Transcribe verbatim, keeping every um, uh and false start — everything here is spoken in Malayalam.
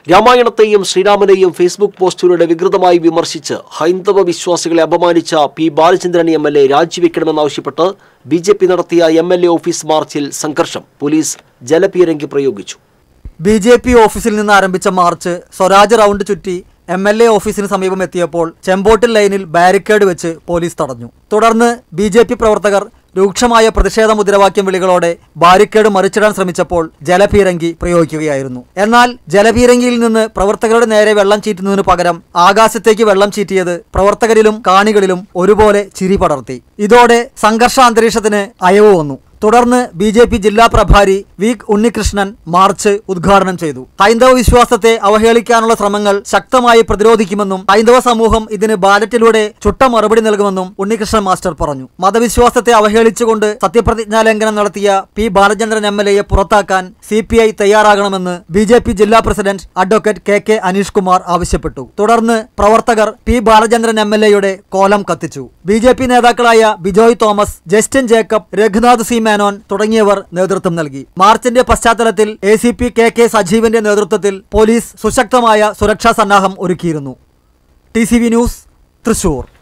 രാമായണത്തെയും ശ്രീരാമനെയും ഫേസ്ബുക്ക് പോസ്റ്റിലൂടെ വികൃതമായി വിമർശിച്ച് ഹൈന്ദവ വിശ്വാസികളെ അപമാനിച്ച P Balachandran M L A രാജിവെക്കണമെന്നാവശ്യപ്പെട്ട് ബി ജെ പി നടത്തിയ എം എൽ എ ഓഫീസ് മാർച്ചിൽ സംഘർഷം. പോലീസ് ജലപീരങ്കി പ്രയോഗിച്ചു. ബി ജെ പി ഓഫീസിൽ നിന്ന് ആരംഭിച്ച മാർച്ച് സ്വരാജ് റൗണ്ട് ചുറ്റി എം എൽ എ ഓഫീസിന് സമീപം എത്തിയപ്പോൾ ചെമ്പോട്ടിൽ ലൈനിൽ ബാരിക്കേഡ് വെച്ച് പോലീസ് തടഞ്ഞു. തുടർന്ന് ബി ജെ പി പ്രവർത്തകർ രൂക്ഷമായ പ്രതിഷേധ മുദ്രാവാക്യം വിളികളോടെ ബാരിക്കേഡ് മറിച്ചിടാൻ ശ്രമിച്ചപ്പോൾ ജലപീരങ്കി പ്രയോഗിക്കുകയായിരുന്നു. എന്നാൽ ജലപീരങ്കിയിൽ നിന്ന് പ്രവർത്തകരുടെ നേരെ വെള്ളം ചീറ്റുന്നതിനു പകരം ആകാശത്തേക്ക് വെള്ളം ചീറ്റിയത് പ്രവർത്തകരിലും കാണികളിലും ഒരുപോലെ ചിരി പടർത്തി. ഇതോടെ സംഘർഷാന്തരീക്ഷത്തിന് അയവ് വന്നു. തുടർന്ന് ബി ജെ പി ജില്ലാ പ്രഭാരി വി ഉണ്ണികൃഷ്ണൻ മാർച്ച് ഉദ്ഘാടനം ചെയ്തു. ഹൈന്ദവ വിശ്വാസത്തെ അവഹേളിക്കാനുള്ള ശ്രമങ്ങൾ ശക്തമായി പ്രതിരോധിക്കുമെന്നും ഹൈന്ദവ സമൂഹം ഇതിന് ബാലറ്റിലൂടെ ചുട്ട മറുപടി നൽകുമെന്നും ഉണ്ണികൃഷ്ണൻ മാസ്റ്റർ പറഞ്ഞു. മതവിശ്വാസത്തെ അവഹേളിച്ചുകൊണ്ട് സത്യപ്രതിജ്ഞാ ലംഘനം നടത്തിയ പി ബാലചന്ദ്രൻ എം എൽ എയെ പുറത്താക്കാൻ സി പി ഐ തയ്യാറാകണമെന്ന് ബി ജെ പി ജില്ലാ പ്രസിഡന്റ് അഡ്വക്കേറ്റ് കെ കെ അനീഷ് കുമാർ ആവശ്യപ്പെട്ടു. തുടർന്ന് പ്രവർത്തകർ പി ബാലചന്ദ്രൻ എം എൽ എയുടെ കോലം കത്തിച്ചു. ബി ജെ പി നേതാക്കളായ ബിജോയ് തോമസ്, ജസ്റ്റിൻ ജേക്കബ്, രഘുനാഥ് സി മേനോൻ തുടങ്ങിയവർ നേതൃത്വം നൽകി. മാർച്ചിന്റെ പശ്ചാത്തലത്തിൽ ACP K K സജീവന്റെ നേതൃത്വത്തിൽ പോലീസ് സുശക്തമായ സുരക്ഷാ സന്നാഹം ഒരുക്കിയിരുന്നു. TCV news, Thrissur.